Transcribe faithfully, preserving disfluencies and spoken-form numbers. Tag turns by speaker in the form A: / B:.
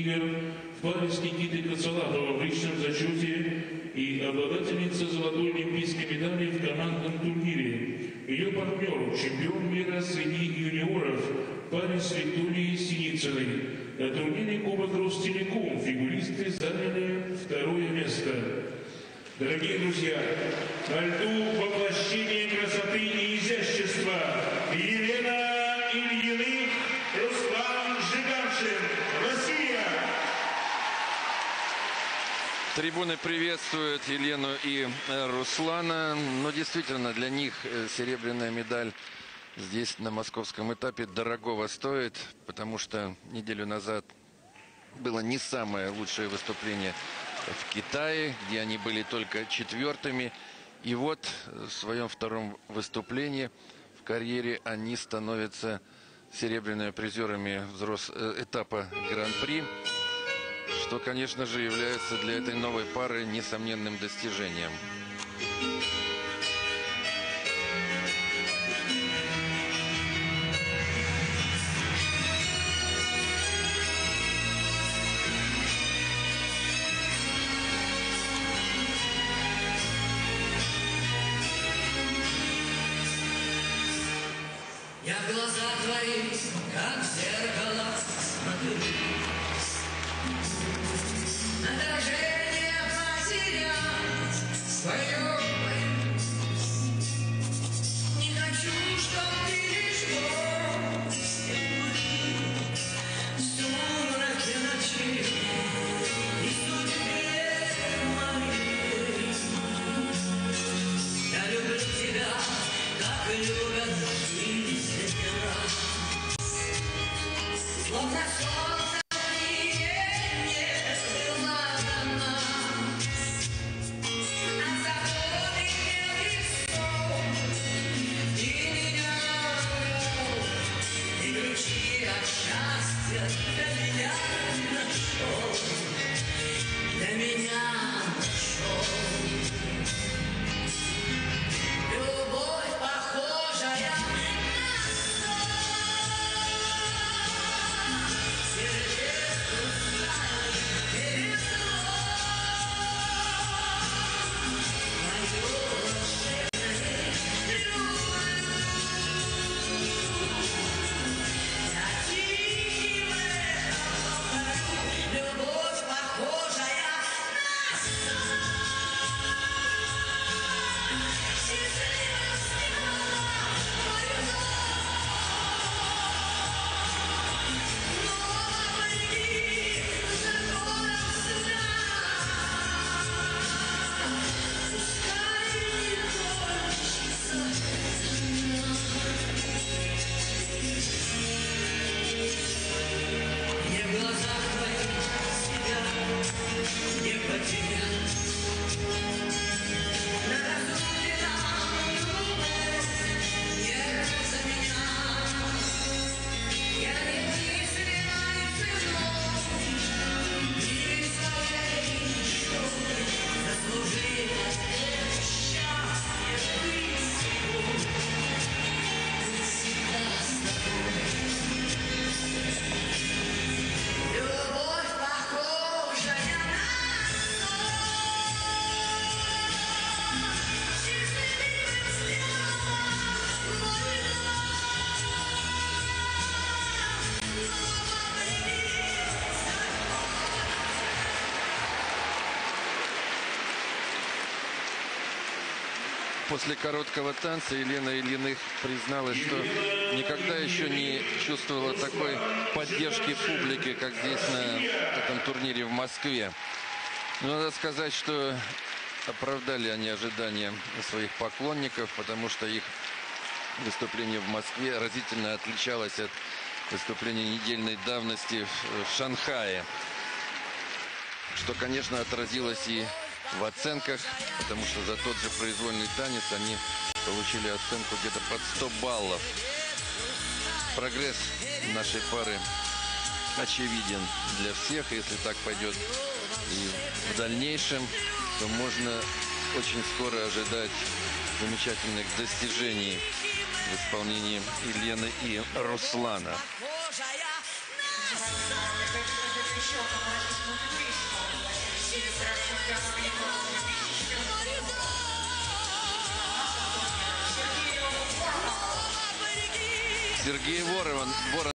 A: игр в паре с Никитой Коцалаповым в личном зачете и обладательница золотой олимпийской медали в командном турнире. Ее партнер, чемпион мира среди юниоров, парень с Викторией Синицыной. На турнире Кубок Ростелеком фигуристы заняли второе место. Дорогие друзья, на льду воплощение красоты и изящества Елена Ильиных, Руслан Жиганшин, Россия.
B: Трибуны приветствуют Елену и Руслана. Но действительно, для них серебряная медаль здесь на московском этапе дорогого стоит, потому что неделю назад было не самое лучшее выступление в Китае, где они были только четвертыми. И вот в своем втором выступлении в карьере они становятся серебряными призерами взрос... этапа Гран-при, что, конечно же, является для этой новой пары несомненным достижением.
C: Я в глаза твои, как в зеркало, смотрю. Отражение потерять свое. Не хочу, чтоб ты лишь гостья в сумраке ночи и судьбе моей. Я люблю тебя, как любят словно солнце мне было дано, от захода белых снов ты меня вел, и ключи от счастья для меня нашел, для меня нашел. Любовь, похожая на сон.
B: После короткого танца Елена Ильиных призналась, что никогда еще не чувствовала такой поддержки публики, как здесь на этом турнире в Москве. Но надо сказать, что оправдали они ожидания своих поклонников, потому что их выступление в Москве разительно отличалось от выступления недельной давности в Шанхае, что, конечно, отразилось и в оценках, потому что за тот же произвольный танец они получили оценку где-то под сто баллов. Прогресс нашей пары очевиден для всех. Если так пойдет и в дальнейшем, то можно очень скоро ожидать замечательных достижений в исполнении Елены и Руслана.
C: Похожая на сон.
B: Сергей Ворон, Ворон